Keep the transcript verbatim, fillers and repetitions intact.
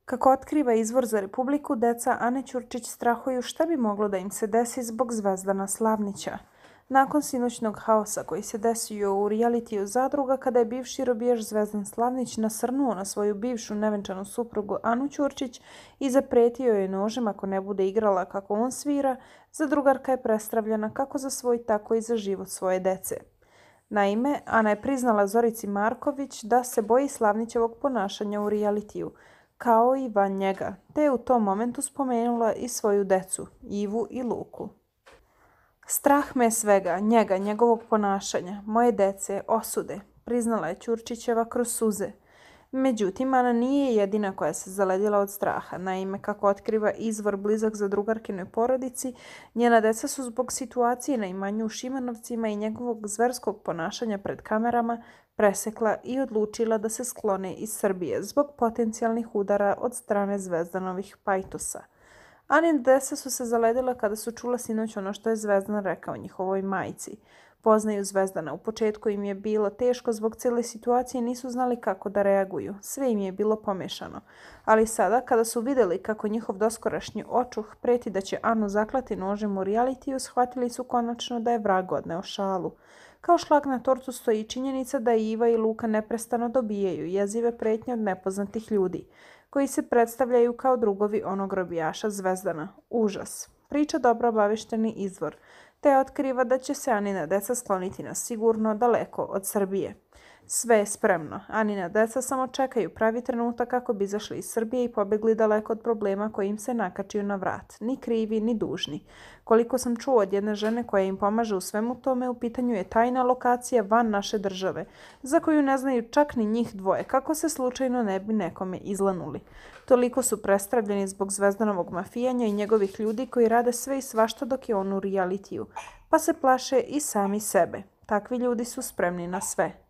Kako otkriva izvor za Republiku, deca Ane Ćurčić strahuju šta bi moglo da im se desi zbog Zvezdana Slavnića. Nakon sinoćnog haosa koji se desio u realitiju Zadruga kada je bivši robijaš Zvezdan Slavnić nasrnuo na svoju bivšu nevenčanu suprugu Anu Ćurčić i zapretio joj nožem ako ne bude igrala kako on svira, zadrugarka je prestravljena kako za svoj tako i za život svoje dece. Naime, Ana je priznala Zorici Marković da se boji Slavnićevog ponašanja u realitiju, kao i van njega, te je u tom momentu spomenula i svoju decu, Ivu i Luku. Strah me je svega, njega, njegovog ponašanja, moje dece, osude, priznala je Ćurčićeva kroz suze. Međutim, Ana nije jedina koja se zaledila od straha. Naime, kako otkriva izvor blizak zadrugarkinoj porodici, njena deca su zbog situacije na imanju u Šimanovcima i njegovog zverskog ponašanja pred kamerama presekla i odlučila da se sklone iz Srbije zbog potencijalnih udara od strane Zvezdanovih pajtosa. Anine deca su se zaledila kada su čula sinoć ono što je Zvezdan rekao njihovoj majci. Poznaju Zvezdana. U početku im je bilo teško zbog cijele situacije i nisu znali kako da reaguju. Sve im je bilo pomešano. Ali sada, kada su vidjeli kako njihov doskorašnji očuh preti da će Anu zaklati nožem u realitiju, shvatili su konačno da je vrag odneo šalu. Kao šlag na tortu stoji činjenica da Iva i Luka neprestano dobijaju jezive pretnje od nepoznatih ljudi, koji se predstavljaju kao drugovi onog robijaša Zvezdana. Užas. Priča dobro obavešteni izvor, te otkriva da će se Anina deca skloniti na sigurno daleko od Srbije. Sve je spremno. Anina deca samo čekaju pravi trenutak kako bi izašli iz Srbije i pobjegli daleko od problema koji im se nakačiju na vrat. Ni krivi, ni dužni. Koliko sam čuo od jedne žene koja im pomaže u svemu tome, u pitanju je tajna lokacija van naše države, za koju ne znaju čak ni njih dvoje, kako se slučajno ne bi nekome izlanuli. Toliko su prestravljeni zbog Zvezdanovog mafijanja i njegovih ljudi koji rade sve i svašta dok je on u realitiju, pa se plaše i sami sebe. Takvi ljudi su spremni na sve.